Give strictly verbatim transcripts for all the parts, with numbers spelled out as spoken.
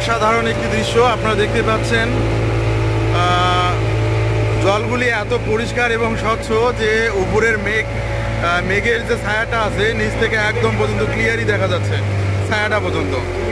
অসাধারণ একটি দৃশ্য আপনারা দেখতে পাচ্ছেন। জলগুলি এত পরিষ্কার এবং স্বচ্ছ যে উপরের মেঘ মেঘের যে ছায়াটা আছে নিচ থেকে একদম পর্যন্ত ক্লিয়ারই দেখা যাচ্ছে ছায়াটা পর্যন্ত।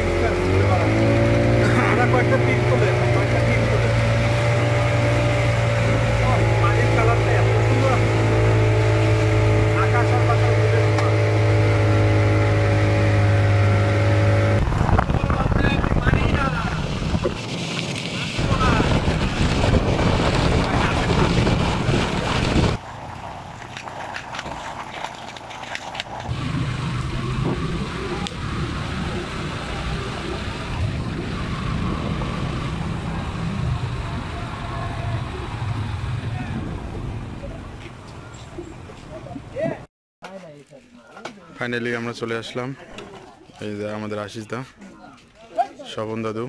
ফাইনালি আমরা চলে আসলাম। এই যে আমাদের আশিস দা, স্বপন দাদু।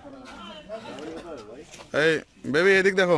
এই বেবি এদিক দেখো।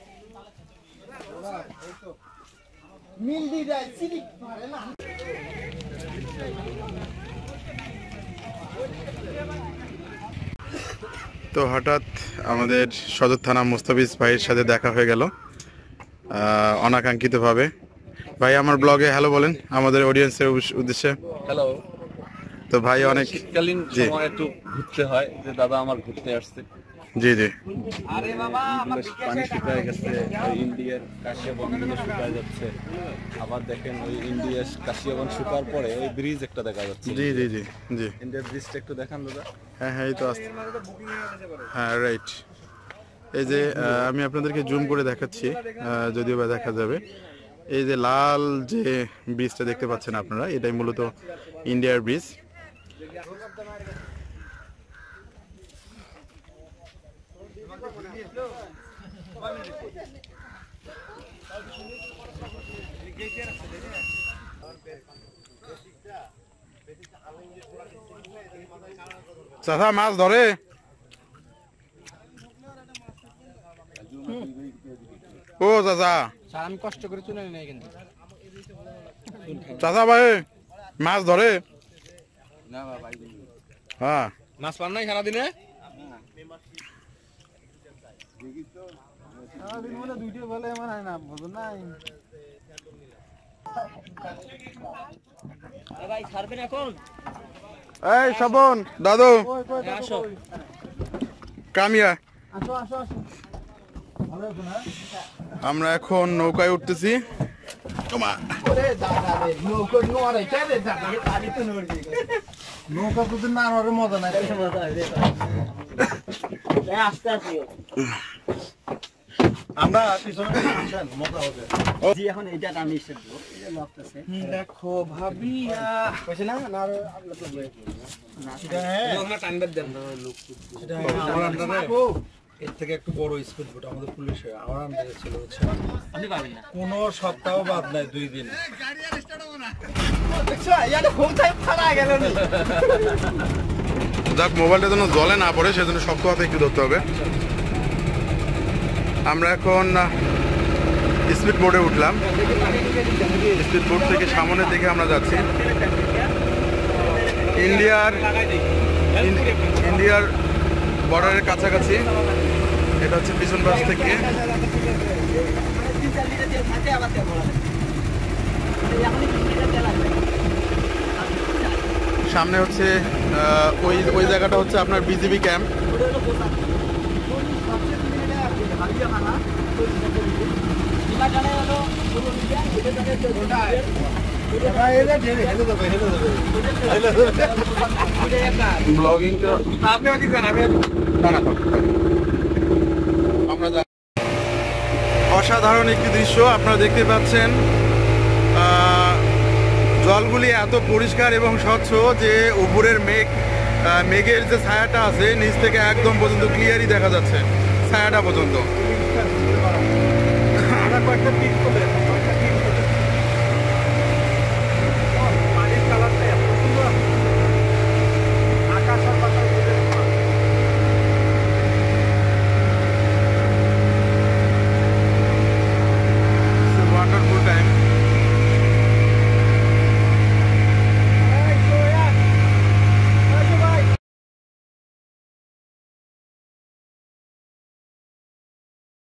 তো হঠাৎ আমাদের সদর থানা মুস্তাফিজ ভাইয়ের সাথে দেখা হয়ে গেল অনাকাঙ্ক্ষিতভাবে। ভাই আমার ব্লগে হ্যালো বলেন আমাদের অডিয়েন্সের উদ্দেশ্যে। হ্যালো। তো ভাই অনেক শীতকালীন সময় একটু ঘুরতে হয়, যে দাদা আমার ঘুরতে আসছে। জি জি। আরে বাবা আমার পানি শুকায় গেছে, ওই ইন্ডিয়ার কাশিয়াবন শুকায় যাচ্ছে। আবার দেখেন ওই ইন্ডিয়ার কাশিয়াবন শুকার পরে ওই ব্রিজ একটা দেখা যাচ্ছে। জি জি জি জি। ইন্ডিয়ার ব্রিজটা একটু দেখান দাদা। হ্যাঁ হ্যাঁ এই তো আসছে। হ্যাঁ রাইট। এই যে আমি আপনাদেরকে জুম করে দেখাচ্ছি, যদিও বা দেখা যাবে। এই যে লাল যে ব্রিজটা দেখতে পাচ্ছেন আপনারা, এটাই মূলত ইন্ডিয়ার ব্রিজ। চাচা মাছ ধরে? ও চাচা আমি কষ্ট করে চলে নাই কিন্তু চাচা ভাই মাছ ধরে? হ্যাঁ মাছ পান নাই সারাদিনে? দুইটা বলে মানে না বুঝো নাই ভাই ছাড়বেন এখন। এই শবন দাদু আসো কামিয়া, আসো আসো আসো। আমরা এখন নৌকায় উঠতেছি। নৌকা তো না আর মজা নাই। আমরা পিছনে মজা হবে। জি এখন এটা আমি স্টার্ট দেব। এই লাগতেছে দেখো ভাবিয়া কইছে না না আর আপনি তো বলে না সেটা হ্যাঁ আমরা টানবে দেন লোক সেটা আমার আন্ডারে এর থেকে একটু বড় স্পিড বোট আমাদের পুলিশে আমার আন্ডারে ছিল হচ্ছে। আপনি পাবেন না কোনো সপ্তাহ বাদ নাই, দুই দিন গাড়ি আর স্টার্ট হবে না। দেখছো ইয়াতে ঘুম থেকে ফাড়া গেল না। যাক মোবাইলটা যেন জলে না পড়ে সেজন্য শক্ত হাতে একটু ধরতে হবে। আমরা এখন স্পিড বোটে উঠলাম। স্পিড বোট থেকে সামনের দিকে আমরা যাচ্ছি। ইন্ডিয়ার ইন্ডিয়ার বর্ডারের কাছাকাছি। এটা হচ্ছে পিছন পাশ থেকে। সামনে হচ্ছে ওই ওই জায়গাটা হচ্ছে আপনার বিজিবি ক্যাম্প। অসাধারণ একটি দৃশ্য আপনারা দেখতে পাচ্ছেন। জলগুলি এত পরিষ্কার এবং স্বচ্ছ যে উপরের মেঘ মেঘের যে ছায়াটা আছে নিচ থেকে একদম পর্যন্ত ক্লিয়ারই দেখা যাচ্ছে ছায়াটা পর্যন্ত।